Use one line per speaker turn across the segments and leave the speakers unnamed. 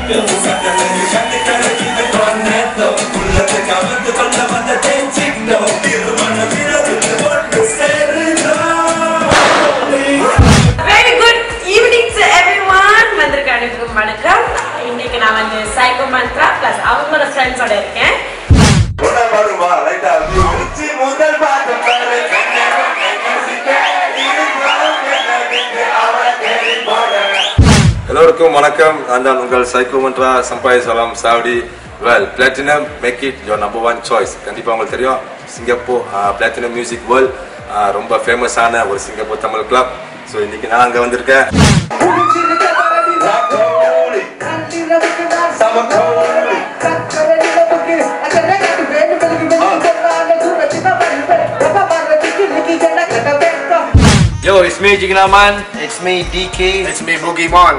இன்னைக்கு நான் வந்து சைக்கோ மந்த்ரா பிளஸ் அவங்களோட ஃப்ரெண்ட்ஸோட இருக்கேன்.
எல்லோருக்கும் வணக்கம். நான் தான் உங்கள் சைக்கோ மந்த்ரா சம்பாய் சலாம் சாவடி. Well, platinum make it your number 1 choice. கண்டிப்பாக உங்களுக்கு தெரியும், சிங்கப்பூர் பிளாட்டினம் மியூசிக் வேர்ல்ட் ரொம்ப ஃபேமஸான ஒரு சிங்கப்பூர் தமிழ் கிளப். ஸோ இன்னைக்கு நான் அங்கே வந்திருக்கேன்.
Yo, it's me Jignaman. It's me DK.
It's me Boogeyman.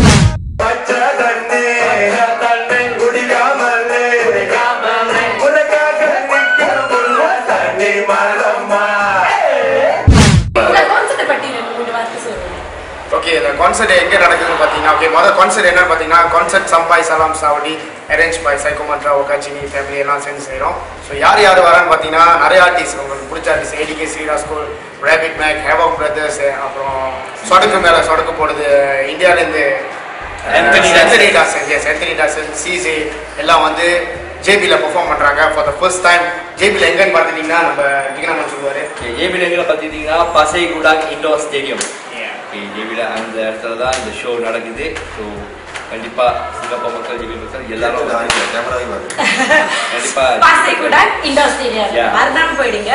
Okay, the concert எங்க நடக்குதுன்னு பாத்தீங்கன்னா, okay, மொத concert என்னன்னு பாத்தீங்கன்னா, concert சம்பாய் சலாம் சாவடி arranged by Psycho Mantra Okachini family எல்லாம் சேர்ந்து செய்றோம். So யார் வரான்னு பாத்தீங்கன்னா, நிறைய ஆர்டிஸ்ட் உங்களுக்கு பிடிச்ச artist ADK Sriras School, Rabbit Mac, Havoc Brothers, அப்புறம் சொடக்கு மேல சொடக்கு போடுது இந்தியால இருந்து Anthony Dawson, CJ எல்லாம் வந்து JB ல பெர்ஃபார்ம் பண்றாங்க for the first time. JB ல எங்கன்னு பாத்தீங்கன்னா நம்ம ஜிகனாமன் சொல்வாரு.
JB ல எங்க பாத்தீங்கன்னா பசை குடாக் இண்டோர் ஸ்டேடியம். JB ல அந்த இடத்துல தான் இந்த ஷோ நடக்குது. ஸோ கண்டிப்பா சிங்கப்பூர் மக்கள் JB மக்கள் எல்லாரும் கண்டிப்பா
பசை குடாக் இண்டோர் ஸ்டேடியம் மறக்காம போயிடுங்க.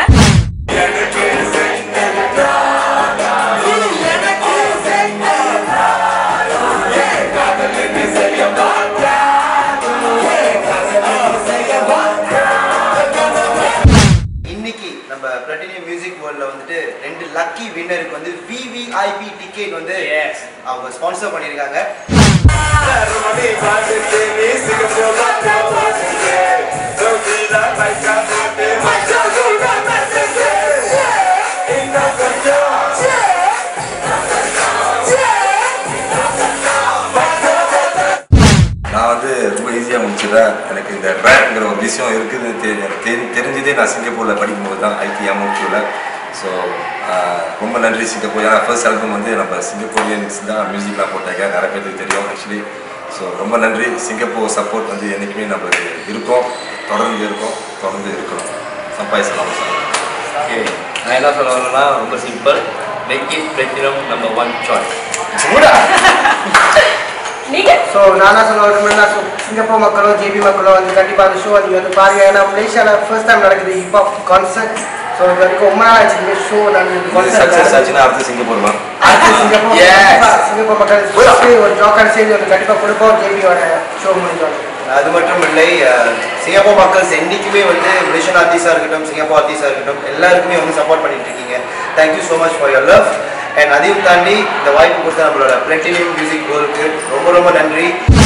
பிளாட்டினம் மியூசிக் வேர்ல்ட்ல வந்துட்டு 2 லக்கி வின்னருக்கு வந்து VVIP டிக்கெட் வந்து அவங்க ஸ்பான்சர் பண்ணிருக்காங்க.
நான் வந்து ரொம்ப ஈஸியாக முடிச்சிடுறேன். எனக்கு இந்த ரேப்ங்கிற ஒரு விஷயம் இருக்குது தெரிஞ்சதே நான் சிங்கப்பூரில் படிக்கும்போது தான் ITMOQவில். ஸோ ரொம்ப நன்றி சிங்கப்பூர். ஏன்னா ஃபர்ஸ்ட் ஆல்பம் வந்து நம்ம சிங்கப்பூரியன்ஸ் தான் மியூசிக்லாம் போட்டாங்க, நிறைய பேருக்கு தெரியும் ஆக்சுவலி. ஸோ ரொம்ப நன்றி. சிங்கப்பூர் சப்போர்ட் வந்து என்றைக்குமே நம்மளுக்கு இருக்கும், தொடர்ந்து இருக்கணும். சம்பாய் சலாம் சார்.
ஓகே, நான் என்ன சொல்ல வரேன்னா ரொம்ப simple. Make it platinum number 1 choice.
So நான் சொல்ல வரணும்னா, சிங்கப்பூர் மக்களும் JB மக்களும் வந்து கண்டிப்பாக அந்த ஷோ நீங்கள் வந்து பாருங்க. ஏன்னா மலேசியாவில் ஃபர்ஸ்ட் டைம் நடக்குது ஹிப்ஹாப் கான்சர்ட். ஸோ இது வரைக்கும் ரொம்ப நாள் ஆச்சு ஷோ
அடுத்து சிங்கப்பூர்
சிங்கப்பூர் மக்கள் ஒரு ஜோக்கான செய்தி வந்து கண்டிப்பாக கொடுப்போம் JBயோட ஷோ முடிஞ்சோம்.
அது மட்டும் இல்லை, சிங்கப்பூர் மக்கள் என்றைக்குமே வந்து மலேசியன் ஆர்டிஸ்டாக இருக்கட்டும், சிங்கப்பூர் ஆர்டிஸ்டாக இருக்கட்டும், எல்லாருக்குமே வந்து சப்போர்ட் பண்ணிட்டு இருக்கீங்க. Thank you so much for your love. And அதையும் தாண்டி இந்த வாய்ப்பு கொடுத்த நம்மளோட பிளாட்டினம் மியூசிக் வேர்ல்டுக்கு ரொம்ப நன்றி.